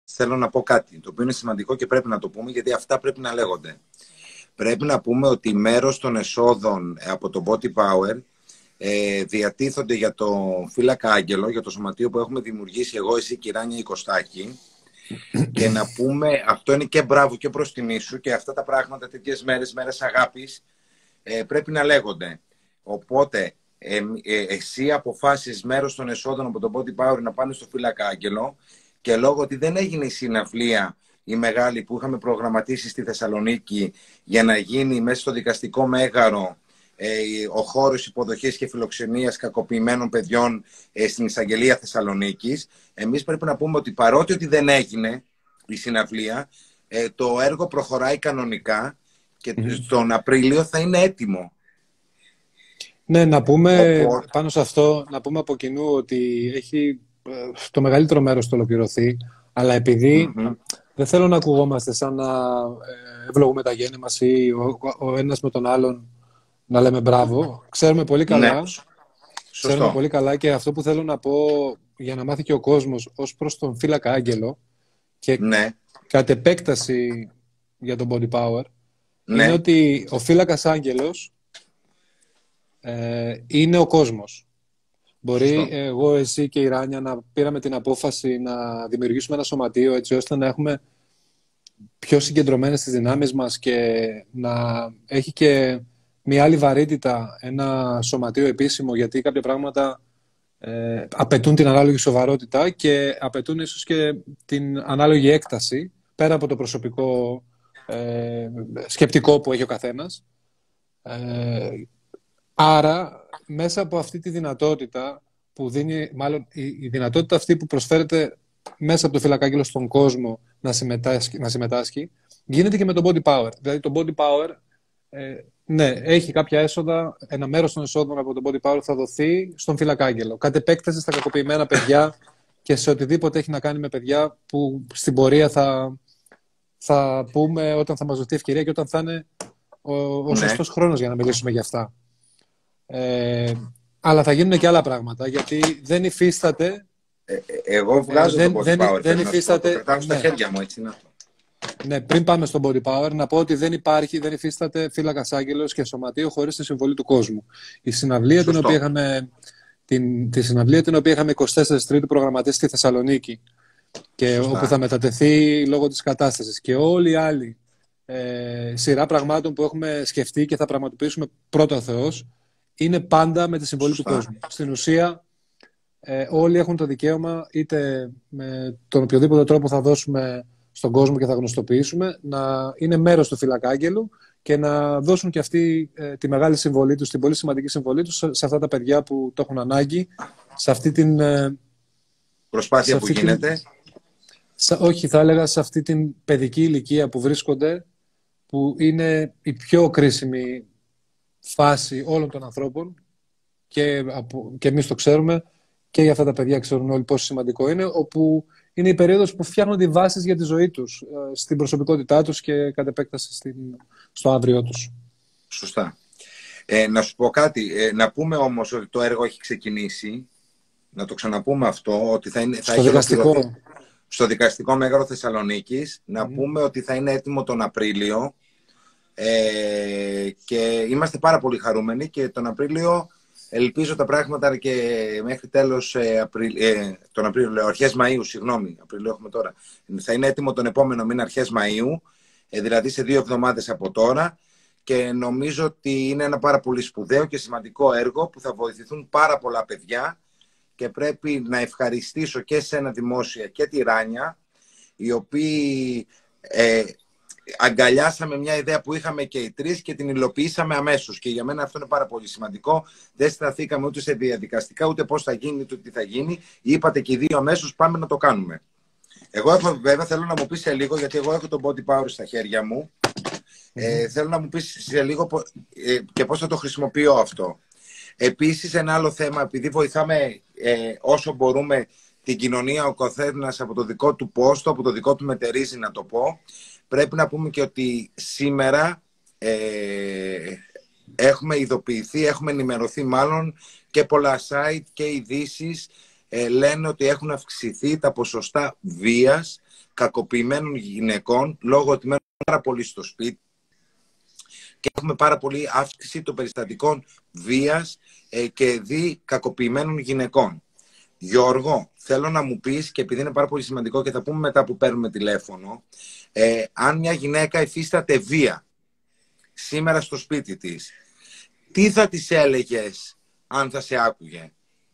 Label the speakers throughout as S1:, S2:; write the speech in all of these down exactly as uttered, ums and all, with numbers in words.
S1: θέλω να πω κάτι, το οποίο είναι σημαντικό και πρέπει να το πούμε, γιατί αυτά πρέπει να λέγονται. Πρέπει να πούμε ότι μέρος των εσόδων από το Body Power ε, διατίθονται για το Φύλακα Άγγελο, για το σωματείο που έχουμε δημιουργήσει εγώ, εσύ και η Ράνια η Κωστάκη. Και να πούμε, αυτό είναι και μπράβο και προς τιμή σου, και αυτά τα πράγματα τέτοιες μέρες, μέρες αγάπης, ε, πρέπει να λέγονται. Οπότε, ε, ε, εσύ αποφάσεις μέρος των εσόδων από το Body Power να πάνε στο Φύλακα Άγγελο, και λόγω ότι δεν έγινε η συναυλία η μεγάλη που είχαμε προγραμματίσει στη Θεσσαλονίκη για να γίνει μέσα στο δικαστικό μέγαρο ε, ο χώρος υποδοχής και φιλοξενίας κακοποιημένων παιδιών ε, στην Εισαγγελία Θεσσαλονίκης, εμείς πρέπει να πούμε ότι παρότι ότι δεν έγινε η συναυλία, ε, το έργο προχωράει κανονικά και mm-hmm. τον Απρίλιο θα είναι έτοιμο.
S2: Ναι, να πούμε
S1: Οπότε...
S2: πάνω σε αυτό, να πούμε από κοινού ότι έχει το μεγαλύτερο μέρος το ολοκληρωθεί, αλλά επειδή mm-hmm. δεν θέλω να ακουγόμαστε σαν να ευλογούμε τα γέννη μας ή ο, ο ένας με τον άλλον να λέμε μπράβο. Ξέρουμε πολύ καλά, ναι. ξέρουμε πολύ καλά και αυτό που θέλω να πω για να μάθει και ο κόσμος ως προς τον Φύλακα Άγγελο και ναι. κατ' επέκταση για τον Body Power, ναι. είναι ότι ο Φύλακας Άγγελος ε, είναι ο κόσμος. Μπορεί Σωστό. εγώ, εσύ και η Ράνια να πήραμε την απόφαση να δημιουργήσουμε ένα σωματείο έτσι ώστε να έχουμε πιο συγκεντρωμένες τις δυνάμεις μας και να έχει και μια άλλη βαρύτητα ένα σωματείο επίσημο, γιατί κάποια πράγματα ε, απαιτούν την ανάλογη σοβαρότητα και απαιτούν ίσως και την ανάλογη έκταση πέρα από το προσωπικό ε, σκεπτικό που έχει ο καθένας. Ε, άρα μέσα από αυτή τη δυνατότητα που δίνει, μάλλον η, η δυνατότητα αυτή που προσφέρεται μέσα από το Φύλακα Άγγελο στον κόσμο να συμμετάσχει, να συμμετάσχει, γίνεται και με το Body Power. Δηλαδή το Body Power, ε, ναι, έχει κάποια έσοδα, ένα μέρος των εσόδων από το Body Power θα δοθεί στον Φύλακα Άγγελο. Κατ' επέκταση στα κακοποιημένα παιδιά και σε οτιδήποτε έχει να κάνει με παιδιά που στην πορεία θα, θα πούμε όταν θα μας δοθεί ευκαιρία και όταν θα είναι ο, ο σωστός ναι. χρόνος για να μιλήσουμε για αυτά. Ε, αλλά θα γίνουν και άλλα πράγματα, γιατί δεν υφίσταται.
S1: Ε, εγώ βγάζω
S2: ε,
S1: το Body
S2: δεν,
S1: Power.
S2: Δεν υφίσταται.
S1: Το κρατάω στα
S2: ναι.
S1: χέρια μου, έτσι είναι αυτό.
S2: Ναι, πριν πάμε στο Body Power, να πω ότι δεν υπάρχει, δεν υφίσταται Φύλακας Άγγελος και σωματείο χωρίς τη συμβολή του κόσμου. Η συναυλία, την οποία είχαμε, την, τη συναυλία την οποία είχαμε εικοστή τέταρτη Τρίτου προγραμματίσει στη Θεσσαλονίκη και Σωστά. όπου θα μετατεθεί λόγω της κατάστασης, και όλοι οι άλλοι ε, σειρά πραγμάτων που έχουμε σκεφτεί και θα πραγματοποιήσουμε πρώτα ο Θεός, είναι πάντα με τη συμβολή Σωστά. του κόσμου. Στην ουσία, ε, όλοι έχουν το δικαίωμα, είτε με τον οποιοδήποτε τρόπο θα δώσουμε στον κόσμο και θα γνωστοποιήσουμε, να είναι μέρος του Φύλακα Άγγελου και να δώσουν και αυτοί ε, τη μεγάλη συμβολή τους, την πολύ σημαντική συμβολή τους σε αυτά τα παιδιά που το έχουν ανάγκη, σε αυτή την ε,
S1: προσπάθεια αυτή που γίνεται.
S2: Την, σε, όχι, θα έλεγα σε αυτή την παιδική ηλικία που βρίσκονται, που είναι η πιο κρίσιμη φάση όλων των ανθρώπων και, από, και εμείς το ξέρουμε και για αυτά τα παιδιά ξέρουν όλοι πόσο σημαντικό είναι, όπου είναι η περίοδος που φτιάχνονται οι βάσεις για τη ζωή τους, στην προσωπικότητά τους και κατ' επέκταση στην, στο αύριο τους.
S1: Σωστά. Ε, να σου πω κάτι, ε, να πούμε όμως ότι το έργο έχει ξεκινήσει, να το ξαναπούμε αυτό, ότι θα, είναι, θα
S2: στο, δικαστικό.
S1: στο δικαστικό μέγαρο Θεσσαλονίκης, mm. να πούμε ότι θα είναι έτοιμο τον Απρίλιο ε, και είμαστε πάρα πολύ χαρούμενοι και τον Απρίλιο ελπίζω τα πράγματα και μέχρι τέλος ε, Απριλ, ε, τον Απρίλιο, αρχές Μαΐου, συγγνώμη, Απρίλιο έχουμε τώρα, θα είναι έτοιμο τον επόμενο μήνα αρχές Μαΐου, ε, δηλαδή σε δύο εβδομάδες από τώρα, και νομίζω ότι είναι ένα πάρα πολύ σπουδαίο και σημαντικό έργο που θα βοηθηθούν πάρα πολλά παιδιά, και πρέπει να ευχαριστήσω και σένα δημόσια και τη Ράνια, οι οποίοι ε, αγκαλιάσαμε μια ιδέα που είχαμε και οι τρεις και την υλοποιήσαμε αμέσως. Και για μένα αυτό είναι πάρα πολύ σημαντικό. Δεν σταθήκαμε ούτε σε διαδικαστικά, ούτε πώς θα γίνει, ούτε τι θα γίνει. Είπατε και οι δύο αμέσως, πάμε να το κάνουμε. Εγώ έχω, βέβαια θέλω να μου πεις σε λίγο, γιατί εγώ έχω τον Body Power στα χέρια μου. Ε, θέλω να μου πεις σε λίγο ε, και πώς θα το χρησιμοποιώ αυτό. Επίσης, ένα άλλο θέμα, επειδή βοηθάμε ε, όσο μπορούμε την κοινωνία, ο καθένας από το δικό του πόστο, από το δικό του μετερίζει, να το πω, πρέπει να πούμε και ότι σήμερα ε, έχουμε ειδοποιηθεί, έχουμε ενημερωθεί μάλλον, και πολλά site και ειδήσεις ε, λένε ότι έχουν αυξηθεί τα ποσοστά βίας κακοποιημένων γυναικών λόγω ότι μένουν πάρα πολύ στο σπίτι και έχουμε πάρα πολύ αύξηση των περιστατικών βίας ε, και δι κακοποιημένων γυναικών. Γιώργο, θέλω να μου πεις, και επειδή είναι πάρα πολύ σημαντικό και θα πούμε μετά που παίρνουμε τηλέφωνο, ε, αν μια γυναίκα υφίσταται βία σήμερα στο σπίτι της, τι θα της έλεγες αν θα σε άκουγε?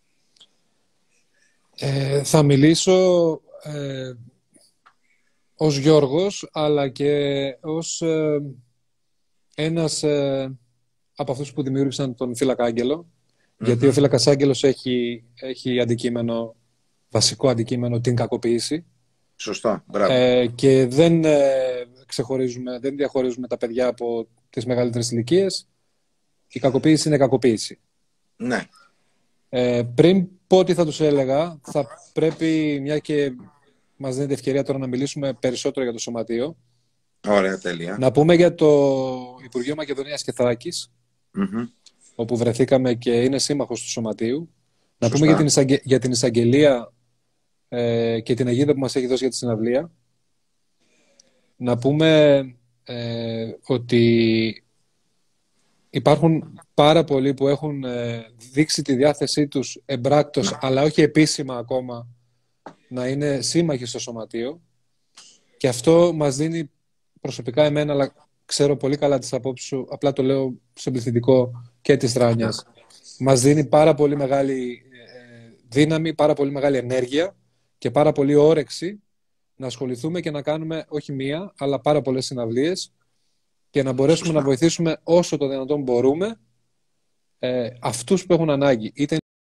S2: Ε, θα μιλήσω ε, ως Γιώργος, αλλά και ως ε, ένας ε, από αυτούς που δημιούργησαν τον Φύλακα Άγγελο. Mm-hmm. Γιατί ο Φύλακας Άγγελος έχει, έχει αντικείμενο, βασικό αντικείμενο, την κακοποίηση.
S1: Σωστά, μπράβο.
S2: Ε, και δεν ε, ξεχωρίζουμε, δεν διαχωρίζουμε τα παιδιά από τις μεγαλύτερες ηλικίες. Η κακοποίηση είναι κακοποίηση.
S1: Ναι.
S2: Ε, πριν πω τι θα τους έλεγα, θα πρέπει, μια και μας δίνεται ευκαιρία τώρα να μιλήσουμε περισσότερο για το Σωματείο.
S1: Ωραία, τέλεια.
S2: Να πούμε για το Υπουργείο Μακεδονίας και Θράκης,
S1: mm-hmm.
S2: όπου βρεθήκαμε και είναι σύμμαχος του Σωματείου. Να πούμε για την, εισαγγε... για την εισαγγελία ε, και την αιγίδα που μας έχει δώσει για τη συναυλία. Να πούμε ε, ότι υπάρχουν πάρα πολλοί που έχουν ε, δείξει τη διάθεσή τους εμπράκτος, ναι. αλλά όχι επίσημα ακόμα, να είναι σύμμαχοι στο Σωματείο. Και αυτό μας δίνει προσωπικά εμένα, αλλά ξέρω πολύ καλά τις απόψεις σου, απλά το λέω σε πληθυντικό και της Ράνιας. Μας δίνει πάρα πολύ μεγάλη ε, δύναμη, πάρα πολύ μεγάλη ενέργεια και πάρα πολύ όρεξη να ασχοληθούμε και να κάνουμε όχι μία, αλλά πάρα πολλές συναυλίες και να μπορέσουμε να βοηθήσουμε όσο το δυνατόν μπορούμε ε, αυτούς που έχουν ανάγκη. Είτε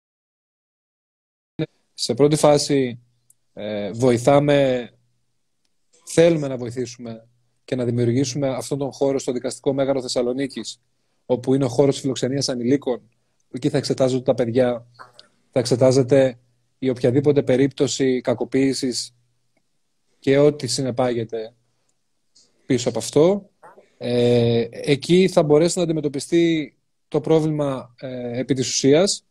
S2: σε πρώτη φάση ε, βοηθάμε, θέλουμε να βοηθήσουμε και να δημιουργήσουμε αυτόν τον χώρο στο Δικαστικό Μέγαρο Θεσσαλονίκης, όπου είναι ο χώρος φιλοξενίας ανηλίκων. Εκεί θα εξετάζονται τα παιδιά, θα εξετάζεται η οποιαδήποτε περίπτωση κακοποίησης και ό,τι συνεπάγεται πίσω από αυτό. Ε, εκεί θα μπορέσει να αντιμετωπιστεί το πρόβλημα ε, επί της ουσίας,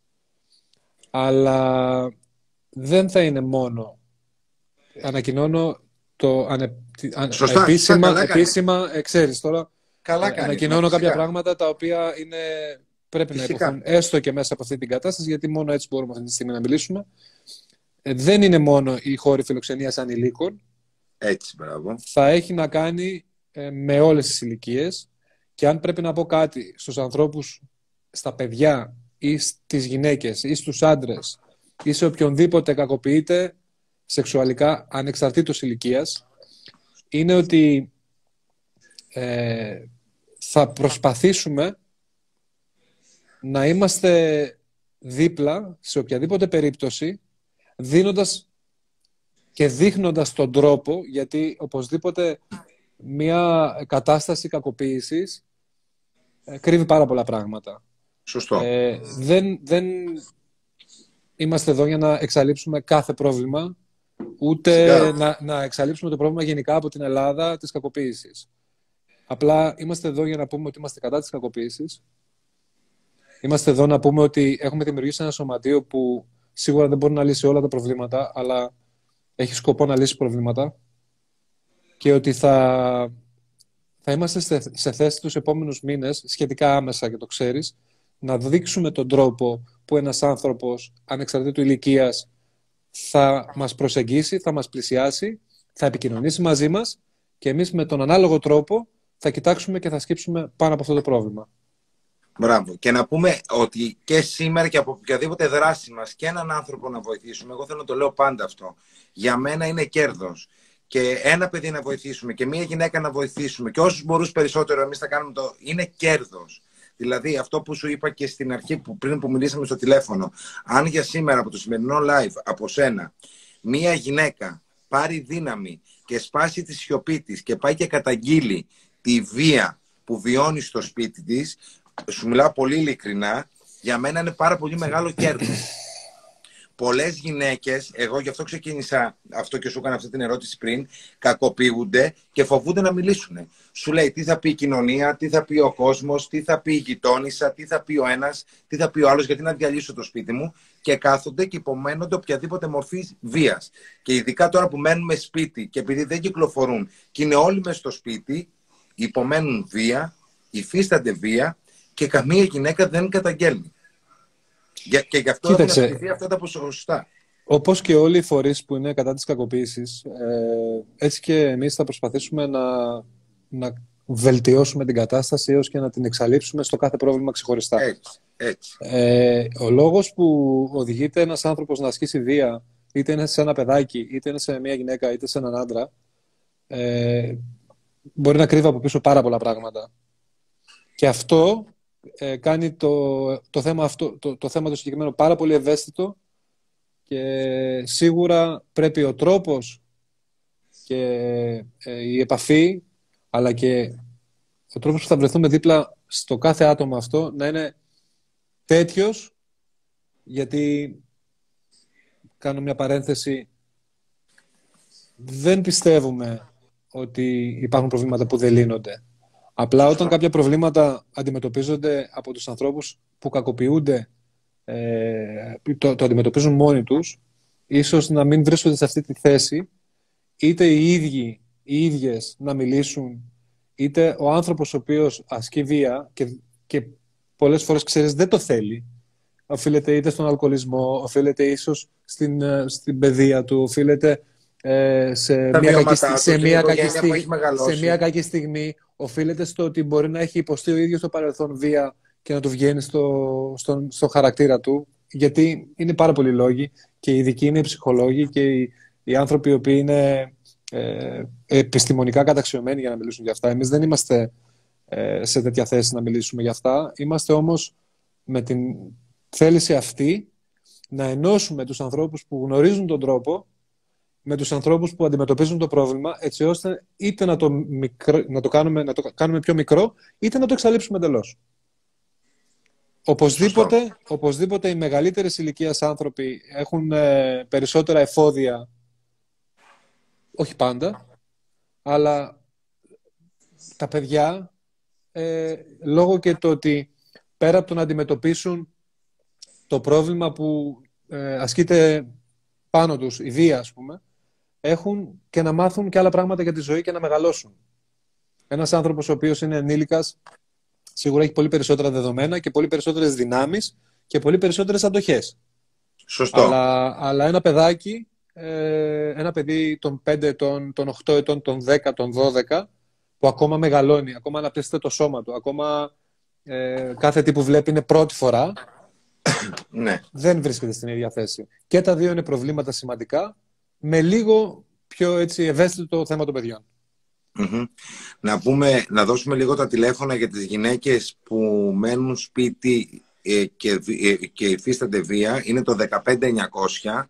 S2: αλλά δεν θα είναι μόνο. Ανακοινώνω το ανε, ανε, σωστά, επίσημα, σωστά, επίσημα ε, ξέρεις τώρα,
S1: καλά
S2: ε,
S1: κάνεις,
S2: ανακοινώνω
S1: φυσικά.
S2: κάποια πράγματα τα οποία είναι, πρέπει φυσικά. να υποθούν έστω και μέσα από αυτή την κατάσταση, γιατί μόνο έτσι μπορούμε αυτή τη στιγμή να μιλήσουμε. Ε, δεν είναι μόνο η χώρη φιλοξενίας ανηλίκων.
S1: Έτσι, μπράβο.
S2: Θα έχει να κάνει ε, με όλες τις ηλικίες, και αν πρέπει να πω κάτι στους ανθρώπους, στα παιδιά ή στις γυναίκες ή στους άντρες ή σε οποιονδήποτε κακοποιείται σεξουαλικά ανεξαρτήτως ηλικίας, είναι ότι ε, θα προσπαθήσουμε να είμαστε δίπλα σε οποιαδήποτε περίπτωση, δίνοντας και δείχνοντας τον τρόπο, γιατί οπωσδήποτε μια κατάσταση κακοποίησης ε, κρύβει πάρα πολλά πράγματα.
S1: Σωστό.
S2: Ε, δεν, δεν είμαστε εδώ για να εξαλείψουμε κάθε πρόβλημα, ούτε να, να εξαλείψουμε το πρόβλημα γενικά από την Ελλάδα της κακοποίησης. Απλά είμαστε εδώ για να πούμε ότι είμαστε κατά της κακοποίησης. Είμαστε εδώ να πούμε ότι έχουμε δημιουργήσει ένα σωματείο που σίγουρα δεν μπορεί να λύσει όλα τα προβλήματα, αλλά έχει σκοπό να λύσει προβλήματα, και ότι θα, θα είμαστε σε, σε θέση τους επόμενους μήνες, σχετικά άμεσα και το ξέρεις, να δείξουμε τον τρόπο που ένας άνθρωπος ανεξαρτήτου ηλικίας θα μας προσεγγίσει, θα μας πλησιάσει, θα επικοινωνήσει μαζί μας, και εμείς με τον ανάλογο τρόπο θα κοιτάξουμε και θα σκύψουμε πάνω από αυτό το πρόβλημα.
S1: Μπράβο. Και να πούμε ότι και σήμερα και από οποιαδήποτε δράση μας και έναν άνθρωπο να βοηθήσουμε, εγώ θέλω να το λέω πάντα αυτό, για μένα είναι κέρδος. Και ένα παιδί να βοηθήσουμε και μία γυναίκα να βοηθήσουμε και όσους μπορούν περισσότερο εμείς θα κάνουμε το... είναι κέρδος. Δηλαδή αυτό που σου είπα και στην αρχή που, πριν που μιλήσαμε στο τηλέφωνο, αν για σήμερα από το σημερινό live από σένα μία γυναίκα πάρει δύναμη και σπάσει τη σιωπή της και πάει και καταγγείλει τη βία που βιώνει στο σπίτι της, σου μιλάω πολύ ειλικρινά, για μένα είναι πάρα πολύ μεγάλο κέρδος. πολλές γυναίκες, εγώ γι' αυτό ξεκίνησα αυτό και σου έκανα αυτή την ερώτηση πριν, κακοποιούνται και φοβούνται να μιλήσουν. Σου λέει τι θα πει η κοινωνία, τι θα πει ο κόσμος, τι θα πει η γειτόνισσα, τι θα πει ο ένας, τι θα πει ο άλλος, γιατί να διαλύσω το σπίτι μου, και κάθονται και υπομένονται οποιαδήποτε μορφή βίας. Και ειδικά τώρα που μένουμε σπίτι και επειδή δεν κυκλοφορούν και είναι όλοι μες στο σπίτι, υπομένουν βία, υφίστανται βία και καμία γυναίκα δεν καταγγέλνει. Και γι' αυτό έχουν αυξηθεί αυτά τα ποσοστά.
S2: Όπως και όλοι οι φορείς που είναι κατά της κακοποίησης, ε, έτσι και εμείς θα προσπαθήσουμε να, να βελτιώσουμε την κατάσταση έως και να την εξαλείψουμε στο κάθε πρόβλημα ξεχωριστά.
S1: Έτσι, έτσι.
S2: Ε, ο λόγος που οδηγείται ένας άνθρωπος να ασκήσει βία, είτε είναι σε ένα παιδάκι, είτε είναι σε μια γυναίκα, είτε σε έναν άντρα, ε, μπορεί να κρύβει από πίσω πάρα πολλά πράγματα. Και αυτό ε, κάνει το, το, θέμα αυτό, το, το θέμα το συγκεκριμένο πάρα πολύ ευαίσθητο, και σίγουρα πρέπει ο τρόπος και ε, η επαφή, αλλά και ο τρόπος που θα βρεθούμε δίπλα στο κάθε άτομο αυτό να είναι τέτοιος, γιατί, κάνω μια παρένθεση, δεν πιστεύουμε ότι υπάρχουν προβλήματα που δεν λύνονται. Απλά όταν κάποια προβλήματα αντιμετωπίζονται από τους ανθρώπους που κακοποιούνται, ε, το, το αντιμετωπίζουν μόνοι τους, ίσως να μην βρίσκονται σε αυτή τη θέση, είτε οι ίδιοι, οι ίδιες να μιλήσουν, είτε ο άνθρωπος ο οποίος ασκεί βία και, και πολλές φορές, ξέρεις, δεν το θέλει. Οφείλεται είτε στον αλκοολισμό, οφείλεται ίσως στην, στην παιδεία του, οφείλεται ε, σε, μια κακή, του, σε, μια κακή στιγμή, σε μια κακή στιγμή, οφείλεται στο ότι μπορεί να έχει υποστεί ο ίδιος στο παρελθόν βία και να του βγαίνει στο, στο, στο χαρακτήρα του, γιατί είναι πάρα πολλοί λόγοι και οι ειδικοί είναι οι ψυχολόγοι και οι, οι άνθρωποι οι οποίοι είναι ε, επιστημονικά καταξιωμένοι για να μιλήσουν για αυτά. Εμείς δεν είμαστε ε, σε τέτοια θέση να μιλήσουμε για αυτά. Είμαστε όμως με την θέληση αυτή να ενώσουμε τους ανθρώπους που γνωρίζουν τον τρόπο με τους ανθρώπους που αντιμετωπίζουν το πρόβλημα, έτσι ώστε είτε να το, μικρο, να το, κάνουμε, να το κάνουμε πιο μικρό, είτε να το εξαλείψουμε εντελώς. Οπωσδήποτε, οπωσδήποτε οι μεγαλύτερες ηλικίας άνθρωποι έχουν ε, περισσότερα εφόδια, όχι πάντα, αλλά τα παιδιά, ε, λόγω και το ότι πέρα από το να αντιμετωπίσουν το πρόβλημα που ε, ασκείται πάνω τους, η βία, ας πούμε, έχουν και να μάθουν και άλλα πράγματα για τη ζωή και να μεγαλώσουν. Ένας άνθρωπος ο οποίος είναι ενήλικας σίγουρα έχει πολύ περισσότερα δεδομένα και πολύ περισσότερες δυνάμεις και πολύ περισσότερες αντοχές.
S1: Σωστό.
S2: Αλλά, αλλά ένα παιδάκι, ε, ένα παιδί των πέντε ετών, των οκτώ ετών, των δέκα, των δώδεκα, που ακόμα μεγαλώνει, ακόμα αναπτύσσεται το σώμα του, ακόμα ε, κάθε τι που βλέπει είναι πρώτη φορά,
S1: ναι.
S2: δεν βρίσκεται στην ίδια θέση. Και τα δύο είναι προβλήματα σημαντικά, με λίγο πιο έτσι, ευαίσθητο το θέμα των παιδιών.
S1: Mm-hmm. Να, πούμε, να δώσουμε λίγο τα τηλέφωνα για τις γυναίκες που μένουν σπίτι ε, και, ε, και υφίστανται βία. Είναι το δεκαπέντε εννιακόσια.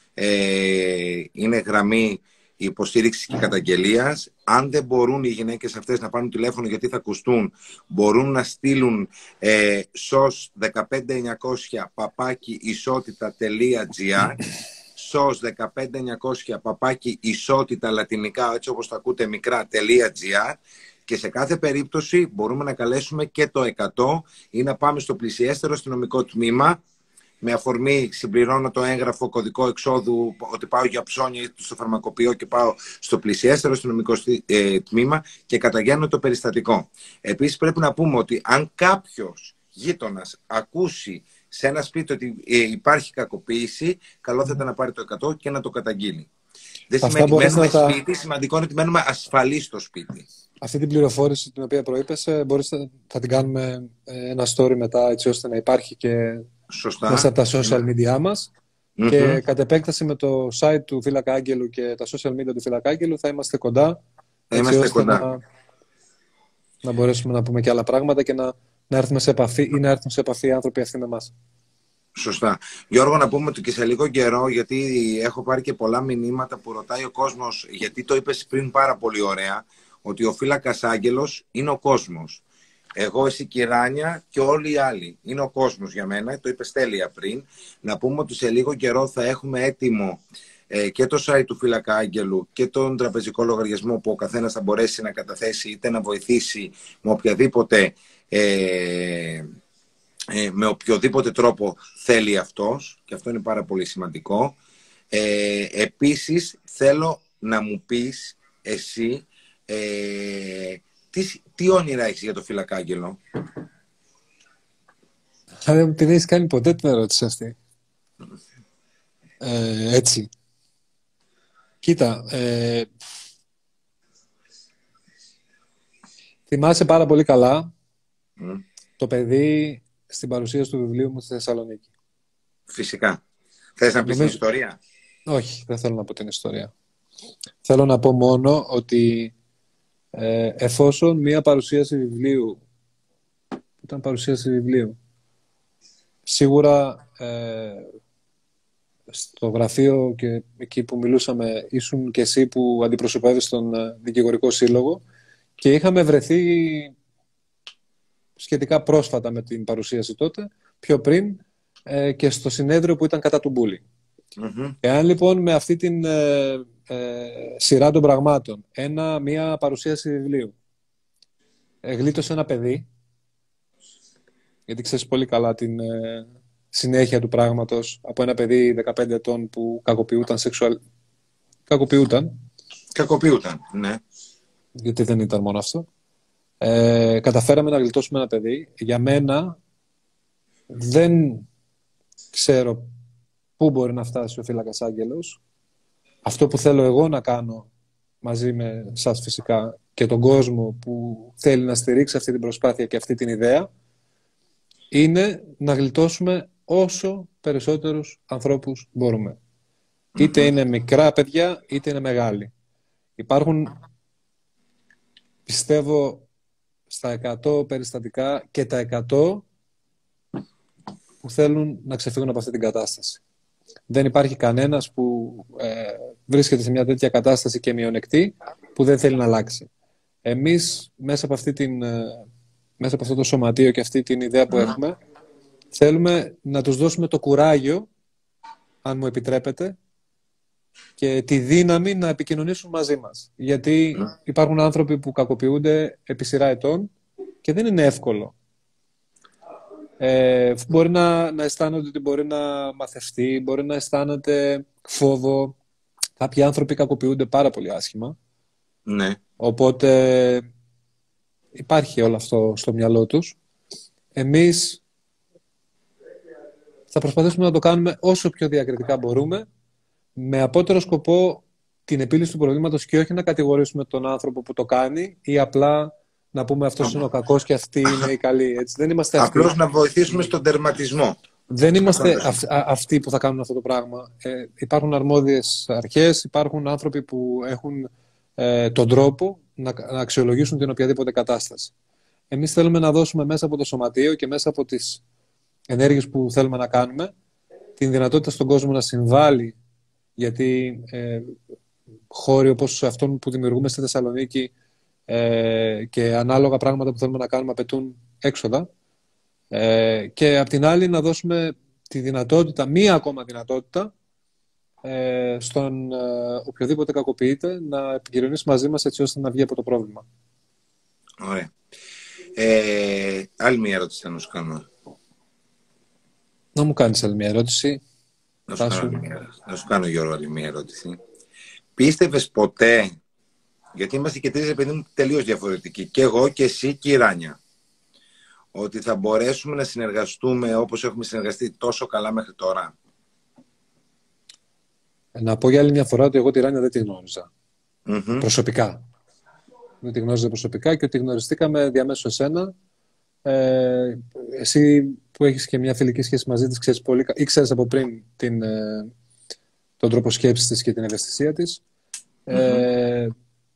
S1: Ε, είναι γραμμή υποστήριξης και καταγγελίας. Αν δεν μπορούν οι γυναίκες αυτές να πάρουν τηλέφωνο γιατί θα ακουστούν, μπορούν να στείλουν ε, σος δεκαπέντε εννιακόσια παπάκι ισότητα τελεία τζι άρ, σος δεκαπέντε εννιακόσια παπάκι ισότητα λατινικά, έτσι όπως τα ακούτε μικρά, .gr, και σε κάθε περίπτωση μπορούμε να καλέσουμε και το εκατό ή να πάμε στο πλησιέστερο αστυνομικό τμήμα. Με αφορμή συμπληρώνω το έγγραφο κωδικό εξόδου ότι πάω για ψώνια ή στο φαρμακοποιείο και πάω στο πλησιέστερο αστυνομικό ε, τμήμα και καταγγέλνω το περιστατικό. Επίσης πρέπει να πούμε ότι αν κάποιος γείτονας ακούσει σε ένα σπίτι ότι ε, υπάρχει κακοποίηση, καλό θα ήταν να πάρει το εκατό και να το καταγγείλει. Δεν σημαίνει ότι μένουμε τα... σπίτι, σημαντικό είναι ότι μένουμε ασφαλείς στο σπίτι. Αυτή
S2: την πληροφόρηση την οποία προείπες, μπορείς, θα την κάνουμε ένα story μετά, έτσι ώστε να υπάρχει και
S1: σωστά
S2: μέσα από τα social media μας. Mm-hmm. Και κατ' επέκταση με το site του Φύλακα Άγγελου και τα social media του Φύλακα Άγγελου θα είμαστε κοντά.
S1: Θα είμαστε κοντά.
S2: Να, να μπορέσουμε να πούμε και άλλα πράγματα και να, να έρθουμε σε επαφή ή να έρθουν σε επαφή οι άνθρωποι αυτοί με εμάς.
S1: Σωστά. Γιώργο, να πούμε ότι και σε λίγο καιρό, γιατί έχω πάρει και πολλά μηνύματα που ρωτάει ο κόσμος, γιατί το είπες πριν πάρα πολύ ωραία, ότι ο Φύλακας Άγγελος είναι ο κόσμος. Εγώ, εσύ και η Ράνια και όλοι οι άλλοι. Είναι ο κόσμος για μένα, το είπες τέλεια πριν. Να πούμε ότι σε λίγο καιρό θα έχουμε έτοιμο ε, και το site του Φύλακα Άγγελου και τον τραπεζικό λογαριασμό που ο καθένας θα μπορέσει να καταθέσει είτε να βοηθήσει με οποιαδήποτε, ε, ε, με οποιοδήποτε τρόπο θέλει αυτός. Και αυτό είναι πάρα πολύ σημαντικό. Ε, επίσης, θέλω να μου πεις εσύ ε, τι, τι όνειρα έχεις για το Φύλακα Άγγελο.
S2: Δεν μου την έχεις κάνει ποτέ την ερώτηση αυτή. Ε, έτσι. Κοίτα, ε, θυμάσαι πάρα πολύ καλά mm. το παιδί στην παρουσίαση του βιβλίου μου στη Θεσσαλονίκη.
S1: Φυσικά. Θες να πεις Νομίζω... την ιστορία?
S2: Όχι, δεν θέλω να πω την ιστορία. Θέλω να πω μόνο ότι ε, εφόσον μία παρουσίαση βιβλίου, ήταν παρουσίαση βιβλίου, σίγουρα ε, στο γραφείο και εκεί που μιλούσαμε ήσουν και εσύ που αντιπροσωπεύεις τον Δικηγορικό Σύλλογο και είχαμε βρεθεί σχετικά πρόσφατα με την παρουσίαση τότε, πιο πριν ε, και στο συνέδριο που ήταν κατά του bullying. Mm-hmm. Εάν λοιπόν με αυτή την ε, ε, σειρά των πραγμάτων ένα, μια παρουσίαση βιβλίου γλίτωσε ένα παιδί, γιατί ξέρεις πολύ καλά την ε, συνέχεια του πράγματος, από ένα παιδί δεκαπέντε ετών που κακοποιούταν σεξουαλ... κακοποιούταν
S1: κακοποιούταν, ναι,
S2: γιατί δεν ήταν μόνο αυτό, ε, καταφέραμε να γλιτώσουμε ένα παιδί. Για μένα δεν ξέρω πού μπορεί να φτάσει ο Φύλακας Άγγελος. Αυτό που θέλω εγώ να κάνω μαζί με σας φυσικά και τον κόσμο που θέλει να στηρίξει αυτή την προσπάθεια και αυτή την ιδέα είναι να γλιτώσουμε όσο περισσότερους ανθρώπους μπορούμε. Mm-hmm. Είτε είναι μικρά παιδιά είτε είναι μεγάλοι. Υπάρχουν, πιστεύω, στα εκατό περιστατικά και τα εκατό που θέλουν να ξεφύγουν από αυτή την κατάσταση. Δεν υπάρχει κανένας που ε, βρίσκεται σε μια τέτοια κατάσταση και μειονεκτή που δεν θέλει να αλλάξει. Εμείς μέσα από, αυτή την, ε, μέσα από αυτό το σωματείο και αυτή την ιδέα που έχουμε θέλουμε να τους δώσουμε το κουράγιο, αν μου επιτρέπετε, και τη δύναμη να επικοινωνήσουν μαζί μας. Γιατί υπάρχουν άνθρωποι που κακοποιούνται επί σειρά ετών και δεν είναι εύκολο. Ε, μπορεί να, να αισθάνονται ότι μπορεί να μαθευτεί, μπορεί να αισθάνεται φόβο. Κάποιοι άνθρωποι κακοποιούνται πάρα πολύ άσχημα.
S1: Ναι.
S2: Οπότε υπάρχει όλο αυτό στο μυαλό τους. Εμείς θα προσπαθήσουμε να το κάνουμε όσο πιο διακριτικά μπορούμε, με απότερο σκοπό την επίλυση του προβλήματος και όχι να κατηγορήσουμε τον άνθρωπο που το κάνει ή απλά να πούμε αυτός είναι ο κακός και αυτή είναι η καλή. Έτσι. Δεν είμαστε αυτοί.
S1: Απλώς να βοηθήσουμε στον τερματισμό.
S2: Δεν είμαστε αυ, α, αυτοί που θα κάνουν αυτό το πράγμα. Ε, υπάρχουν αρμόδιες αρχές, υπάρχουν άνθρωποι που έχουν ε, τον τρόπο να, να αξιολογήσουν την οποιαδήποτε κατάσταση. Εμείς θέλουμε να δώσουμε μέσα από το σωματείο και μέσα από τις ενέργειες που θέλουμε να κάνουμε την δυνατότητα στον κόσμο να συμβάλλει, γιατί ε, χώροι όπως αυτόν που δημιουργούμε στη Θεσσαλονίκη ε, και ανάλογα πράγματα που θέλουμε να κάνουμε απαιτούν έξοδα ε, και απ' την άλλη να δώσουμε τη δυνατότητα, μία ακόμα δυνατότητα ε, στον ε, οποιοδήποτε κακοποιείται να επικοινωνήσει μαζί μας έτσι ώστε να βγει από το πρόβλημα.
S1: Ωραία. Ε, άλλη μία ερώτηση θα να σου κάνω.
S2: Να μου κάνεις άλλη μία ερώτηση.
S1: Να σου, κάνω, μία, να σου κάνω, Γιώργο, άλλη μία ερώτηση. Πίστευες ποτέ, γιατί είμαστε και τρεις επειδή μου τελείως διαφορετικοί, και εγώ και εσύ και η Ράνια, ότι θα μπορέσουμε να συνεργαστούμε όπως έχουμε συνεργαστεί τόσο καλά μέχρι τώρα?
S2: Να πω για άλλη μια φορά ότι εγώ τη Ράνια δεν τη γνώριζα.
S1: Mm-hmm.
S2: Προσωπικά. Δεν τη γνώριζα προσωπικά και ότι γνωριστήκαμε διαμέσου εσένα. Ε, εσύ που έχεις και μια φιλική σχέση μαζί της, ξέρεις πολύ, ήξερες από πριν την, ε, τον τρόπο σκέψης της και την ευαισθησία της. Mm-hmm. Ε,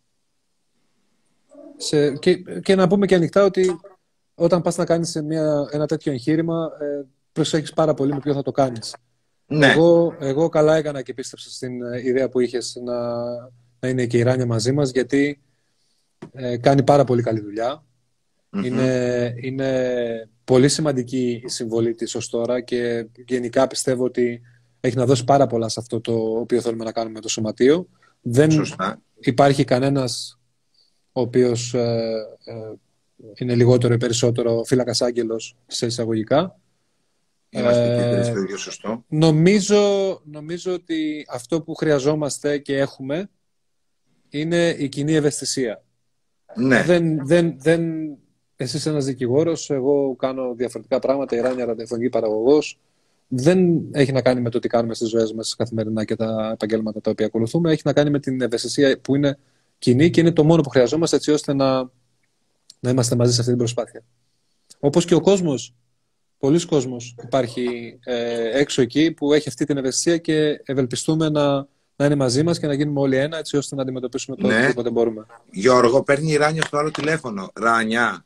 S2: σε, και, και να πούμε και ανοιχτά ότι όταν πας να κάνεις μια, ένα τέτοιο εγχείρημα, ε, προσέχεις πάρα πολύ με ποιο θα το κάνεις. Ναι. Εγώ, εγώ καλά έκανα και πίστεψα στην ιδέα που είχες να, να είναι και η Ράνια μαζί μας, γιατί ε, κάνει πάρα πολύ καλή δουλειά. Mm-hmm. Είναι, είναι πολύ σημαντική η συμβολή της ως τώρα και γενικά πιστεύω ότι έχει να δώσει πάρα πολλά σε αυτό το οποίο θέλουμε να κάνουμε με το σωματείο. Δεν
S1: Σωστά.
S2: υπάρχει κανένας ο οποίος ε, ε, είναι λιγότερο ή περισσότερο φύλακας άγγελος σε εισαγωγικά.
S1: Είμαστε και
S2: ε,
S1: στο ίδιο σωστό.
S2: Νομίζω, νομίζω ότι αυτό που χρειαζόμαστε και έχουμε είναι η κοινή ευαισθησία.
S1: Ναι.
S2: Δεν, δεν, δεν, εσύ είσαι ένας δικηγόρος, εγώ κάνω διαφορετικά πράγματα, η Ράνια ραδιοφωνική παραγωγός. Δεν έχει να κάνει με το τι κάνουμε στις ζωές μας καθημερινά και τα επαγγέλματα τα οποία ακολουθούμε. Έχει να κάνει με την ευαισθησία που είναι κοινή και είναι το μόνο που χρειαζόμαστε έτσι ώστε να, να είμαστε μαζί σε αυτή την προσπάθεια. Όπως και ο κόσμος, πολλοί κόσμος υπάρχει ε, έξω εκεί που έχει αυτή την ευαισθησία και ευελπιστούμε να, να είναι μαζί μας και να γίνουμε όλοι ένα έτσι ώστε να αντιμετωπίσουμε το
S1: ναι.
S2: οτιδήποτε μπορούμε.
S1: Γιώργο, παίρνει η Ράνια στο άλλο τηλέφωνο. Ράνια.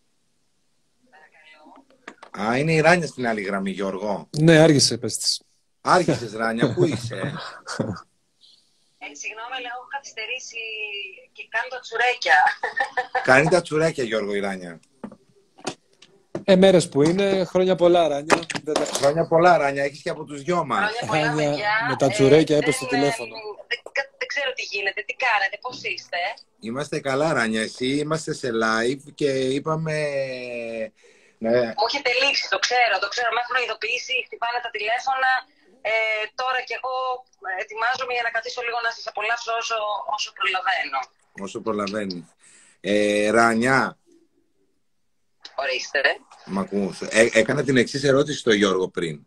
S1: Α, είναι η Ράνια στην άλλη γραμμή, Γιώργο.
S2: Ναι, άργησε, πες της.
S1: Άργησες, Ράνια, πού είσαι?
S3: Ε, συγγνώμη, αλλά έχω καθυστερήσει και κάνω τα τσουρέκια.
S1: Κάνει τα τσουρέκια, Γιώργο, η Ράνια.
S2: Ε, μέρες που είναι, χρόνια πολλά, Ράνια.
S1: Χρόνια πολλά, Ράνια, έχεις και από τους δυο μας.
S3: Χρόνια πολλά,
S2: Ράνια,
S3: παιδιά.
S2: με τα τσουρέκια
S3: ε,
S2: έπεσε στο
S3: δεν,
S2: τηλέφωνο.
S3: Δεν, δεν ξέρω τι γίνεται, τι κάνετε, πώς είστε?
S1: Είμαστε καλά, Ράνια, εσύ, είμαστε σε live και είπαμε... Ναι.
S3: Μου έχετε λείψει, το ξέρω, το ξέρω, με έχουν ειδοποιήσει, χτυπάνε τα τηλέφωνα. Ε, τώρα κι εγώ ετοιμάζομαι για να καθίσω λίγο να σας απολαύσω όσο, όσο προλαβαίνω.
S1: Όσο προλαβαίνει. Ε, Ράνια.
S3: Ορίστε.
S1: Μ' ακούς. Ε, έκανα την εξής ερώτηση στο Γιώργο πριν.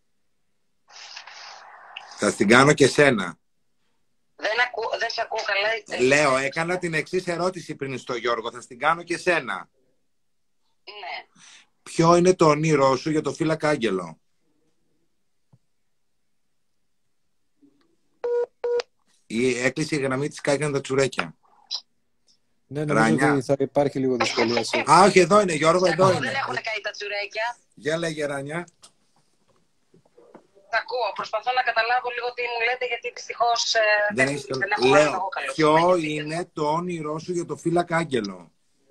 S1: Θα την κάνω και σένα.
S3: Δεν, ακού, δεν σε ακούω καλά.
S1: Λέω, έκανα την εξής ερώτηση πριν στο Γιώργο. Θα την κάνω και σένα.
S3: Ναι.
S1: Ποιο είναι το όνειρό σου για το φύλακα άγγελο? Η έκλεισε η γραμμή της, κάγανε τα τσουρέκια.
S2: Ναι, νομίζω
S1: Ράνια.
S2: ότι θα υπάρχει λίγο δυσκολία.
S1: Α, όχι, εδώ είναι, Γιώργο, εδώ είναι.
S3: Δεν έχουν καεί τα τσουρέκια.
S1: Για λέγε, Ράνια.
S3: Τα ακούω. Προσπαθώ να καταλάβω λίγο τι μου λέτε, γιατί δυστυχώς ε,
S1: Δεν,
S3: δεν,
S1: έχεις...
S3: δεν έχω
S1: Λέω,
S3: εγώ καλό.
S1: ποιο είναι το όνειρό σου για το φύλακα άγγελο?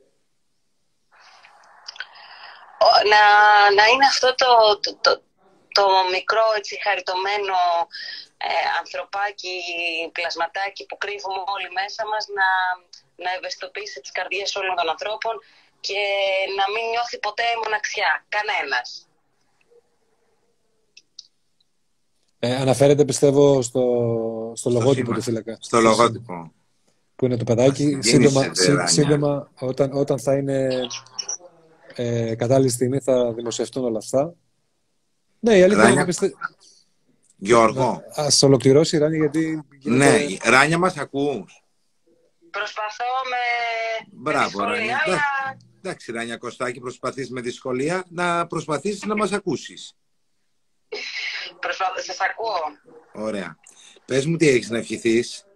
S3: Να, να είναι αυτό το, το, το, το μικρό έτσι χαριτωμένο ε, ανθρωπάκι, πλασματάκι που κρύβουμε όλοι μέσα μας, να, να ευαισθητοποιήσει τις καρδιές όλων των ανθρώπων και να μην νιώθει ποτέ μοναξιά, κανένας.
S2: Ε, αναφέρεται, πιστεύω, στο, στο, στο λογότυπο
S1: σήμα.
S2: του φύλακα.
S1: Στο λογότυπο.
S2: Που είναι το παιδάκι. Σύντομα, σύ, σύντομα όταν, όταν θα είναι ε, κατάλληλη στιγμή, θα δημοσιευτούν όλα αυτά. Ναι, η αλήθεια είναι πιστε...
S1: Γιώργο.
S2: Ας ολοκληρώσει η Ράνια, γιατί...
S1: Ναι, Ράνια, μας ακούς?
S3: Προσπαθώ με,
S1: Μπράβο,
S3: με
S1: Ράνια.
S3: αλλά...
S1: Εντάξει, Ράνια Κωστάκη, προσπαθείς με δυσκολία να προσπαθήσεις να μας ακούσεις.
S3: Προσπαθώ, σας ακούω.
S1: Ωραία. Πες μου τι έχεις να ευχηθείς.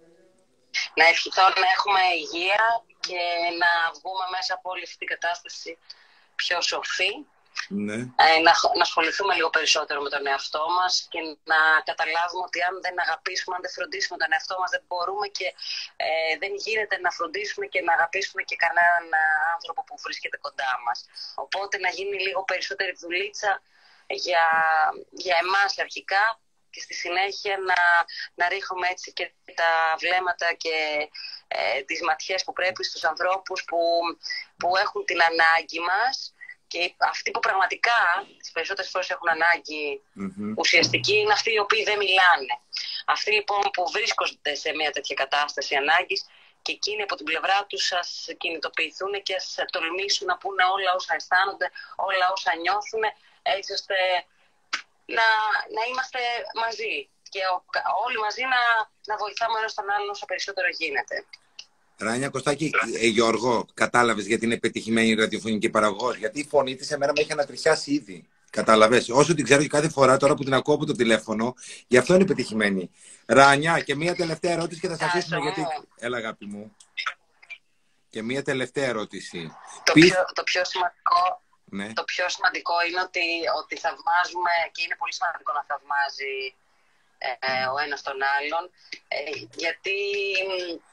S3: Να ευχηθώ να έχουμε υγεία και να βγούμε μέσα από όλη αυτή την κατάσταση πιο σοφοί.
S1: Ναι.
S3: Ε, να, να ασχοληθούμε λίγο περισσότερο με τον εαυτό μας και να καταλάβουμε ότι αν δεν αγαπήσουμε, αν δεν φροντίσουμε τον εαυτό μας, δεν μπορούμε και ε, δεν γίνεται να φροντίσουμε και να αγαπήσουμε και κανέναν άνθρωπο που βρίσκεται κοντά μας. Οπότε να γίνει λίγο περισσότερη δουλίτσα για, για εμάς αρχικά και στη συνέχεια να, να ρίχνουμε έτσι και τα βλέμματα και ε, τις ματιές που πρέπει στους ανθρώπους που, που έχουν την ανάγκη μας. Και αυτοί που πραγματικά τις περισσότερες φορές έχουν ανάγκη mm-hmm. ουσιαστική είναι αυτοί οι οποίοι δεν μιλάνε. Αυτοί λοιπόν που βρίσκονται σε μια τέτοια κατάσταση ανάγκης και εκείνοι από την πλευρά τους ας κινητοποιηθούν και ας τολμήσουν να πούνε όλα όσα αισθάνονται, όλα όσα νιώθουν, έτσι ώστε να, να είμαστε μαζί και όλοι μαζί να, να βοηθάμε ένας τον άλλον όσο περισσότερο γίνεται.
S1: Ράνια Κωστάκη, ε, Γιώργο, κατάλαβες γιατί είναι πετυχημένη η ραδιοφωνική παραγωγός? Γιατί η φωνή της εμένα με έχει ανατριχιάσει ήδη. Κατάλαβες. Όσο την ξέρω και κάθε φορά τώρα που την ακούω από το τηλέφωνο, γι' αυτό είναι πετυχημένη. Ράνια, και μία τελευταία ερώτηση και θα σας αφήσουμε γιατί. Έλα, αγάπη μου. Και μία τελευταία ερώτηση.
S3: Το,
S1: Πεις...
S3: πιο, το, πιο, σημαντικό,
S1: ναι.
S3: το πιο σημαντικό είναι ότι, ότι θαυμάζουμε και είναι πολύ σημαντικό να θαυμάζει ε, ο ένας τον άλλον. Ε, γιατί.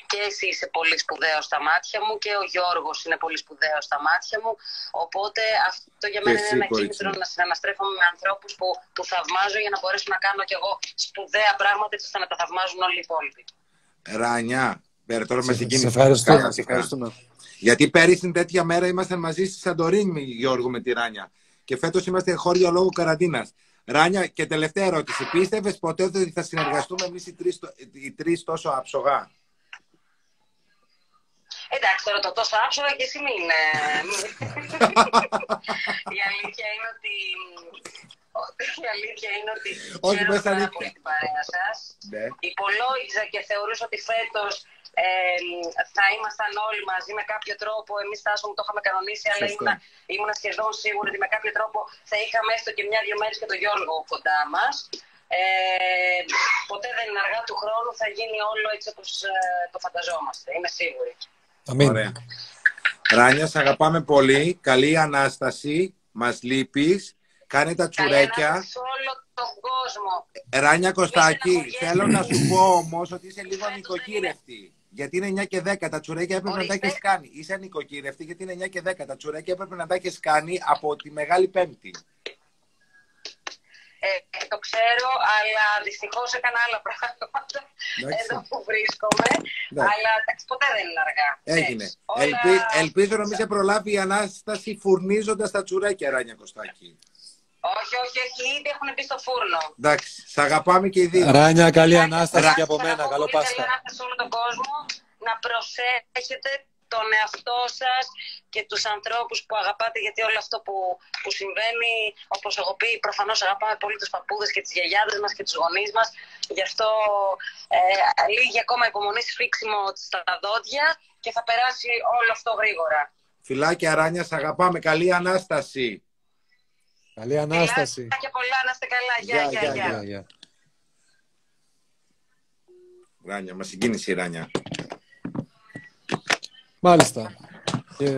S3: και εσύ είσαι πολύ σπουδαίο στα μάτια μου και ο Γιώργος είναι πολύ σπουδαίο στα μάτια μου. Οπότε αυτό για μένα είναι ένα κίνητρο να συναναστρέφομαι με ανθρώπους που, που θαυμάζω για να μπορέσω να κάνω κι εγώ σπουδαία πράγματα έτσι ώστε να τα θαυμάζουν όλοι οι υπόλοιποι.
S1: Ράνια, τώρα με συγκίνησε.
S2: Σε ευχαριστούμε.
S1: Γιατί πέρυσι την τέτοια μέρα ήμασταν μαζί στη Σαντορίνη, Γιώργο, με τη Ράνια. Και φέτος είμαστε χώριο λόγω καραντίνας. Ράνια, και τελευταία ερώτηση. Πίστευες ποτέ ότι θα συνεργαστούμε εμείς οι τρεις, οι τρεις τόσο άψογα?
S3: Εντάξει, τώρα το τόσο άψογα και εσύ μην. Η αλήθεια είναι ότι. Η αλήθεια είναι ότι.
S1: Όχι,
S3: χαίρομαι
S1: μέσα
S3: πάρα πολύ την παρέα σας.
S1: Ναι.
S3: Υπολόγιζα και θεωρούσα ότι φέτος ε, θα ήμασταν όλοι μαζί με κάποιο τρόπο. Εμείς Τάσο μου το είχαμε κανονίσει, αλλά ήμουνα, ήμουνα σχεδόν σίγουρη ότι με κάποιο τρόπο θα είχαμε έστω και μια-δυο μέρες και τον Γιώργο κοντά μας. Ε, ποτέ δεν είναι αργά, του χρόνου θα γίνει όλο έτσι όπως ε, το φανταζόμαστε. Είμαι σίγουρη.
S2: Αμήν.
S1: Ωραία. Ράνια, σ' αγαπάμε πολύ. Καλή Ανάσταση. Μας λείπεις. Κάνε τα τσουρέκια.
S3: Καλή σε όλο τον κόσμο.
S1: Ράνια Κωστάκη, θέλω να σου πω όμως ότι είσαι λίγο νοικοκύρευτη. Γιατί είναι εννιά και δέκα, τα τσουρέκια έπρεπε να τα έχεις κάνει. Είσαι νοικοκύρευτη γιατί είναι εννιά και δέκα, τα τσουρέκια έπρεπε να τα έχεις κάνει από τη Μεγάλη Πέμπτη.
S3: Ε, το ξέρω, αλλά δυστυχώς έκανα άλλα πράγματα εδώ που βρίσκομαι. Εντάξει. Αλλά εντάξει, ποτέ δεν είναι αργά.
S1: Έγινε. Όλα... Ελπι... Ελπίζω να μην σε προλάβει η Ανάσταση φουρνίζοντας τα τσουρέκια, Ράνια Κωστάκη.
S3: Όχι, όχι, όχι, ήδη έχουν μπει στο φούρνο.
S1: Εντάξει, σ' αγαπάμε και οι δύο.
S2: Ράνια, καλή Ανάσταση και από μένα. Καλό Πάσχα.
S3: Καλή Ανάσταση σε όλο τον κόσμο. Να προσέχετε τον εαυτό σας και τους ανθρώπους που αγαπάτε, γιατί όλο αυτό που, που συμβαίνει, όπως έχω πει, προφανώς αγαπάμε πολύ τους παππούδες και τις γιαγιάδες μας και τους γονείς μας. Γι' αυτό ε, λίγη ακόμα υπομονή, σφίξιμο στα δόντια και θα περάσει όλο αυτό γρήγορα.
S1: Φιλάκια, Ράνια, σ' αγαπάμε. Καλή Ανάσταση.
S2: Καλή Ανάσταση.
S3: Φιλάκια πολλά, να είστε καλά. Γεια, γεια, γεια.
S2: γεια.
S1: Ράνια, μας συγκίνησε η Ράνια.
S2: Μάλιστα. Και...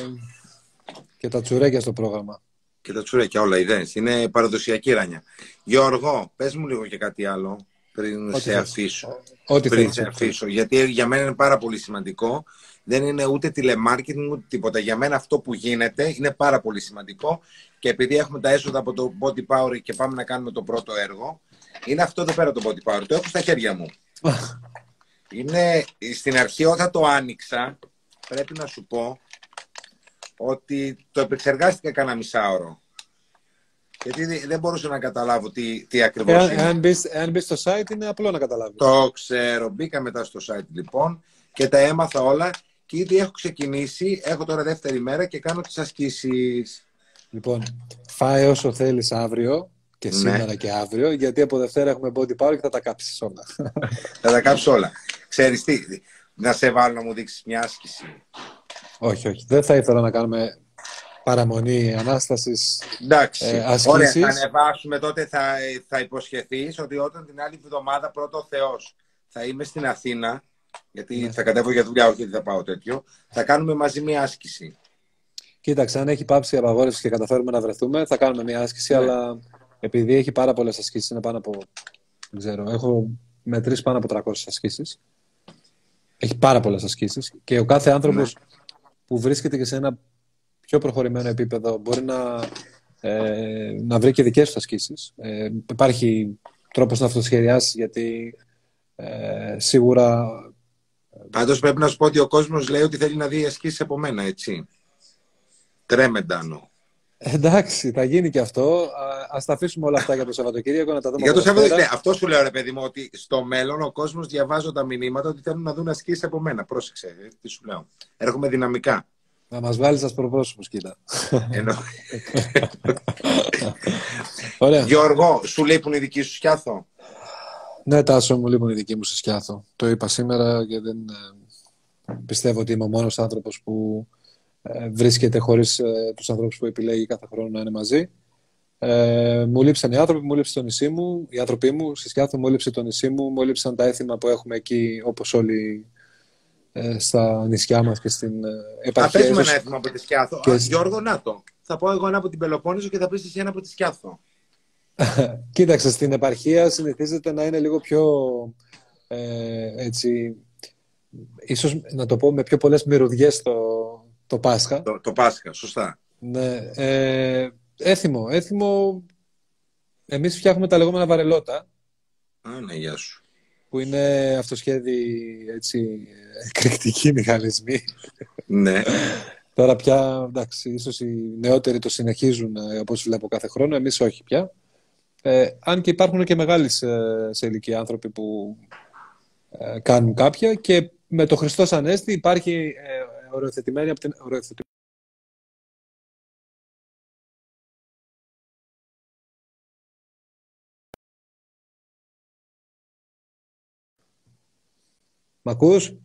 S2: και τα τσουρέκια στο πρόγραμμα.
S1: Και τα τσουρέκια, όλα ιδέες. Είναι παραδοσιακή Ράνια. Γιώργο, πες μου λίγο και κάτι άλλο πριν Ό,τι σε θες. αφήσω.
S2: Ό,τι
S1: πριν
S2: θες,
S1: σε αφήσω. Γιατί για μένα είναι πάρα πολύ σημαντικό. Δεν είναι ούτε τηλεμάρκετινγκ ούτε τίποτα. Για μένα αυτό που γίνεται είναι πάρα πολύ σημαντικό. Και επειδή έχουμε τα έσοδα από το Body Power και πάμε να κάνουμε το πρώτο έργο, είναι αυτό εδώ πέρα το Body Power. Το έχω στα χέρια μου. Είναι στην αρχή όταν το άνοιξα. Πρέπει να σου πω ότι το επεξεργάστηκα κανένα μισάωρο. Γιατί δεν μπορούσα να καταλάβω τι, τι ακριβώς
S2: εάν,
S1: είναι.
S2: Εάν μπεις, εάν μπεις στο site είναι απλό να καταλάβεις.
S1: Το ξέρω. Μπήκα μετά στο site λοιπόν και τα έμαθα όλα και ήδη έχω ξεκινήσει. Έχω τώρα δεύτερη μέρα και κάνω τις ασκήσεις.
S2: Λοιπόν, φάε όσο θέλεις αύριο και
S1: ναι.
S2: σήμερα και αύριο, γιατί από Δευτέρα έχουμε Body Power και θα τα κάψεις όλα.
S1: Θα τα κάψεις όλα. Ξέρεις τι, να σε βάλω να μου δείξεις μια άσκηση.
S2: Όχι, όχι. Δεν θα ήθελα να κάνουμε παραμονή Ανάστασης.
S1: Εντάξει.
S2: Ε,
S1: Ωραία, θα ανεβάσουμε τότε, θα, θα υποσχεθείς ότι όταν την άλλη εβδομάδα πρώτο ο Θεός θα είμαι στην Αθήνα, γιατί ναι. θα κατέβω για δουλειά, όχι γιατί θα πάω τέτοιο, θα κάνουμε μαζί μια άσκηση.
S2: Κοίταξε, αν έχει πάψει η απαγόρευση και καταφέρουμε να βρεθούμε, θα κάνουμε μια άσκηση, ναι. αλλά επειδή έχει πάρα πολλές ασκήσεις, είναι πάνω από, δεν ξέρω, έχω μετρήσει πάνω από τριακόσιες ασκήσεις. Έχει πάρα πολλές ασκήσεις και ο κάθε άνθρωπος ναι. που βρίσκεται και σε ένα πιο προχωρημένο επίπεδο μπορεί να, ε, να βρει και δικές του ασκήσεις. Ε, υπάρχει τρόπος να αυτοσχεδιάσει, γιατί ε, σίγουρα...
S1: Πάντως πρέπει να σου πω ότι ο κόσμος λέει ότι θέλει να δει ασκήσεις από μένα, έτσι. Τρέμεντανο.
S2: Εντάξει, θα γίνει και αυτό. Ας τα αφήσουμε όλα αυτά για το Σαββατοκύριακο, να τα δούμε.
S1: Για το Σαββατοκύριακο, ναι, αυτό σου λέω, ρε παιδί μου, ότι στο μέλλον ο κόσμος διαβάζω τα μηνύματα ότι θέλουν να δουν ασκήσεις από μένα. Πρόσεξε, τι σου λέω. Έρχομαι δυναμικά.
S2: Να μας βάλεις ασπροπρόσωπους, κοίτα.
S1: Εννοώ.
S2: Ωραία.
S1: Γιώργο, σου λείπουν οι δικοί σου σκιάθο?
S2: Ναι, Τάσο, μου λείπουν οι δικοί μου σε σκιάθο. Το είπα σήμερα και δεν ε, πιστεύω ότι είμαι ο μόνος άνθρωπος που ε, βρίσκεται χωρίς ε, τους ανθρώπους που επιλέγει κάθε χρόνο να είναι μαζί. Ε, μου λείψαν οι άνθρωποι, μου λείψε το νησί μου, οι άνθρωποι μου, σε σκιάθο μου λείψε το νησί μου, μου λείψαν τα έθιμα που έχουμε εκεί, όπως όλοι ε, στα νησιά μας και στην ε, επαρχία.
S1: Θα παίζουμε ένα έθιμο από τη Σκιάθο.
S2: Και...
S1: Α, Γιώργο, να το. Θα πω εγώ ένα από την Πελοπόννησο και θα πεις εσύ ένα από τη Σκιάθο.
S2: Κοίταξε, στην επαρχία συνηθίζεται να είναι λίγο πιο ε, έτσι, ίσως να το πω με πιο πολλές μυρωδιές το, το Πάσχα.
S1: Το, το Πάσχα, σωστά.
S2: Ναι, ε, έθιμο, έθιμο. Εμείς φτιάχνουμε τα λεγόμενα βαρελότα.
S1: Α, ναι, γεια σου.
S2: Που είναι αυτοσχέδιοι, έτσι, εκρηκτικοί μηχανισμοί.
S1: Ναι.
S2: Τώρα πια, εντάξει, ίσως οι νεότεροι το συνεχίζουν, όπως βλέπω κάθε χρόνο, εμείς όχι πια. Ε, αν και υπάρχουν και μεγάλοι σε, σε ηλικία άνθρωποι που ε, κάνουν κάποια, και με το Χριστός Ανέστη υπάρχει ε, οριοθετημένη από την οριοθετημένη. Μ' ακούς?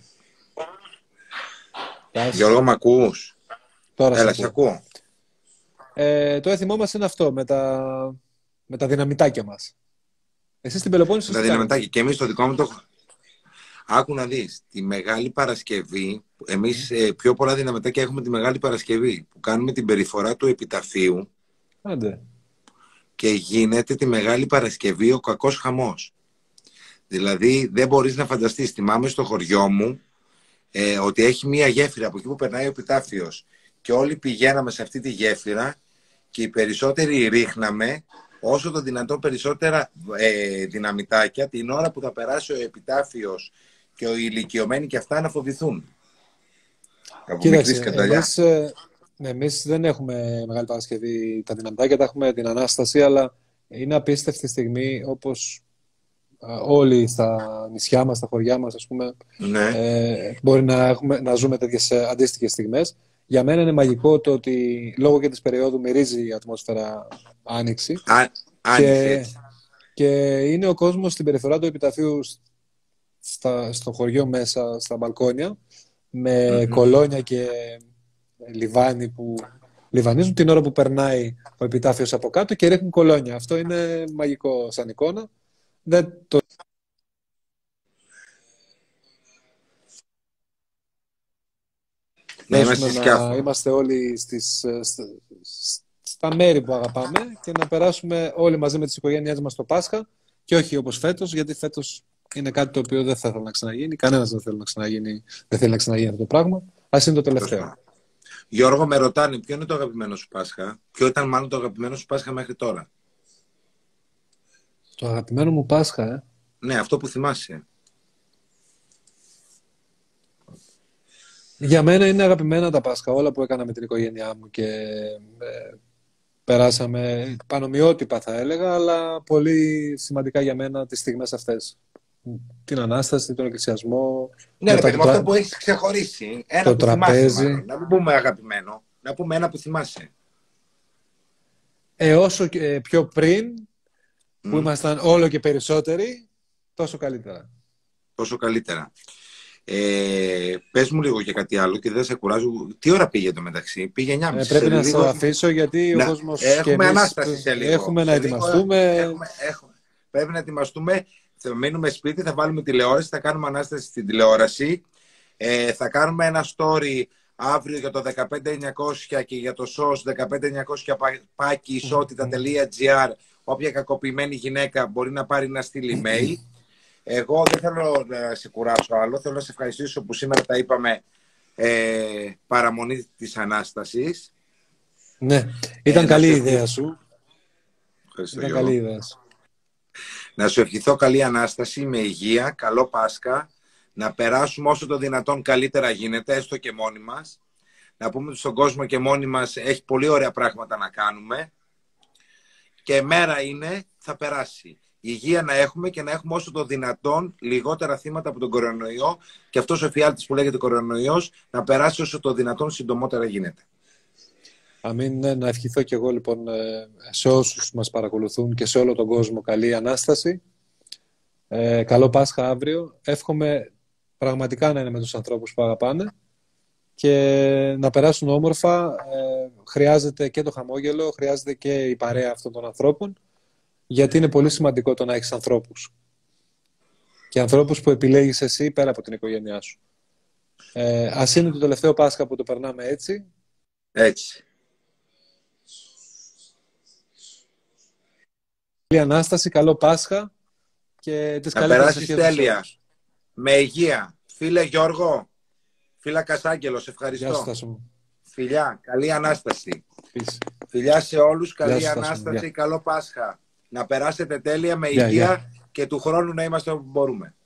S1: Γιώργο, μ' ακούς?
S2: Τώρα
S1: Έλα,
S2: σε
S1: σε ακούω.
S2: Ε, το έθιμό μας είναι αυτό, με τα, με τα δυναμητάκια μας. Εσείς στην Πελοπόννησο
S1: Τα δυναμητάκια. Και εμείς το δικό μου το... Άκου να δεις, τη Μεγάλη Παρασκευή, εμείς ε, πιο πολλά δυναμητάκια έχουμε τη Μεγάλη Παρασκευή, που κάνουμε την περιφορά του επιταφείου.
S2: Άντε.
S1: Και γίνεται τη Μεγάλη Παρασκευή ο κακός χαμός. Δηλαδή δεν μπορείς να φανταστείς. Θυμάμαι στο χωριό μου ε, ότι έχει μία γέφυρα από εκεί που περνάει ο επιτάφιος και όλοι πηγαίναμε σε αυτή τη γέφυρα και οι περισσότεροι ρίχναμε όσο το δυνατόν περισσότερα ε, δυναμητάκια την ώρα που θα περάσει ο επιτάφιος και οι ηλικιωμένοι και αυτά να φοβηθούν.
S2: Κοίταξε, εμείς, ε, εμείς δεν έχουμε Μεγάλη Παρασκευή τα δυναμητάκια, τα έχουμε την Ανάσταση, αλλά είναι απίστευτη στιγμή, όπως όλοι στα νησιά μας, στα χωριά μας, ας πούμε,
S1: ναι.
S2: ε, μπορεί να, έχουμε, να ζούμε τέτοιες αντίστοιχες στιγμές. Για μένα είναι μαγικό το ότι λόγω και της περίοδου μυρίζει η ατμόσφαιρα άνοιξη.
S1: Α,
S2: και, και είναι ο κόσμος στην περιφορά του επιταφείου στα, στο χωριό μέσα, στα μπαλκόνια, με mm-hmm. κολόνια και λιβάνι που λιβανίζουν την ώρα που περνάει ο επιτάφιος από κάτω και ρίχνουν κολόνια. Αυτό είναι μαγικό σαν εικόνα. Δεν το...
S1: Ναι, είμαστε,
S2: να είμαστε όλοι στις, στα, στα μέρη που αγαπάμε και να περάσουμε όλοι μαζί με τις οικογένειές μας το Πάσχα, και όχι όπως φέτος, γιατί φέτος είναι κάτι το οποίο δεν θα ήθελα να ξαναγίνει. Κανένας δεν θέλει να ξαναγίνει, δεν θέλει να ξαναγίνει αυτό το πράγμα. Ας είναι το τελευταίο.
S1: Γιώργο, με ρωτάνε ποιο είναι το αγαπημένο σου Πάσχα. Ποιο ήταν μάλλον το αγαπημένο σου Πάσχα μέχρι τώρα?
S2: Το αγαπημένο μου Πάσχα, ε.
S1: Ναι, αυτό που θυμάσαι.
S2: Για μένα είναι αγαπημένα τα Πάσχα, όλα που έκανα με την οικογένειά μου και ε, περάσαμε πανομοιότυπα, θα έλεγα, αλλά πολύ σημαντικά για μένα τις στιγμές αυτές. Την Ανάσταση, τον Εκκλησιασμό.
S1: Ναι, ρε παιδί μου, αυτό που έχεις ξεχωρίσει. Ένα
S2: το
S1: που
S2: τραπέζι.
S1: Θυμάσαι, μάλλον. Να μην πούμε αγαπημένο, να πούμε ένα που θυμάσαι.
S2: Ε, όσο και πιο πριν, που
S1: Mm.
S2: ήμασταν όλο και περισσότεροι, τόσο καλύτερα.
S1: Τόσο καλύτερα. Ε, πες μου λίγο και κάτι άλλο και δεν σε κουράζω. Τι ώρα πήγε το μεταξύ? Πήγε εννιά και μισή.
S2: Ε, πρέπει να
S1: λίγο...
S2: σε αφήσω γιατί
S1: να...
S2: ο κόσμος
S1: έχουμε
S2: και εμείς
S1: Ανάσταση σε λίγο.
S2: Έχουμε να
S1: σε
S2: ετοιμαστούμε.
S1: Λίγο... Έχουμε, έχουμε. Πρέπει να ετοιμαστούμε. Θα μείνουμε σπίτι, θα βάλουμε τηλεόραση, θα κάνουμε Ανάσταση στην τηλεόραση. Ε, θα κάνουμε ένα story αύριο για το δεκαπέντε εννιακόσια και για το σος δεκαπέντε εννιακόσια πάκι ισότητα.gr. Όποια κακοποιημένη γυναίκα μπορεί να πάρει να στείλει email. Εγώ δεν θέλω να σε κουράσω άλλο. Θέλω να σε ευχαριστήσω που σήμερα τα είπαμε ε, παραμονή της Ανάστασης.
S2: Ναι, ήταν
S1: ε,
S2: καλή η
S1: σε...
S2: ιδέα σου.
S1: Ευχαριστώ,
S2: ήταν καλή ιδέα σου.
S1: Να σου ευχηθώ καλή Ανάσταση, με υγεία, καλό Πάσχα. Να περάσουμε όσο το δυνατόν καλύτερα γίνεται, έστω και μόνοι μας. Να πούμε στον κόσμο και μόνοι μας έχει πολύ ωραία πράγματα να κάνουμε. Και μέρα είναι, θα περάσει. Υγεία να έχουμε και να έχουμε όσο το δυνατόν λιγότερα θύματα από τον κορονοϊό και αυτός ο εφιάλτης που λέγεται κορονοϊός να περάσει όσο το δυνατόν συντομότερα γίνεται.
S2: Αμήν, ναι, να ευχηθώ και εγώ λοιπόν σε όσους μας παρακολουθούν και σε όλο τον κόσμο καλή Ανάσταση. Ε, καλό Πάσχα αύριο. Εύχομαι πραγματικά να είναι με τους ανθρώπους που αγαπάνε και να περάσουν όμορφα. Ε, χρειάζεται και το χαμόγελο, χρειάζεται και η παρέα αυτών των ανθρώπων, γιατί είναι πολύ σημαντικό το να έχεις ανθρώπους. Και ανθρώπους που επιλέγεις εσύ πέρα από την οικογένειά σου. Ε, ας είναι το τελευταίο Πάσχα που το περνάμε έτσι.
S1: Έτσι.
S2: Καλή Ανάσταση, καλό Πάσχα και τις
S1: να
S2: καλύτερες
S1: περάσεις τέλεια. Με υγεία, Φίλε Γιώργο, φίλα Κασάγγελος, ευχαριστώ.
S2: Γεια σου, Στάσο μου.
S1: Φιλιά, καλή Ανάσταση.
S2: Peace.
S1: Φιλιά σε όλους, καλή
S2: Γεια σου,
S1: Ανάσταση,
S2: Γεια.
S1: καλό Πάσχα. Να περάσετε τέλεια με
S2: Γεια,
S1: υγεία
S2: γεια.
S1: και του χρόνου να είμαστε όπου μπορούμε.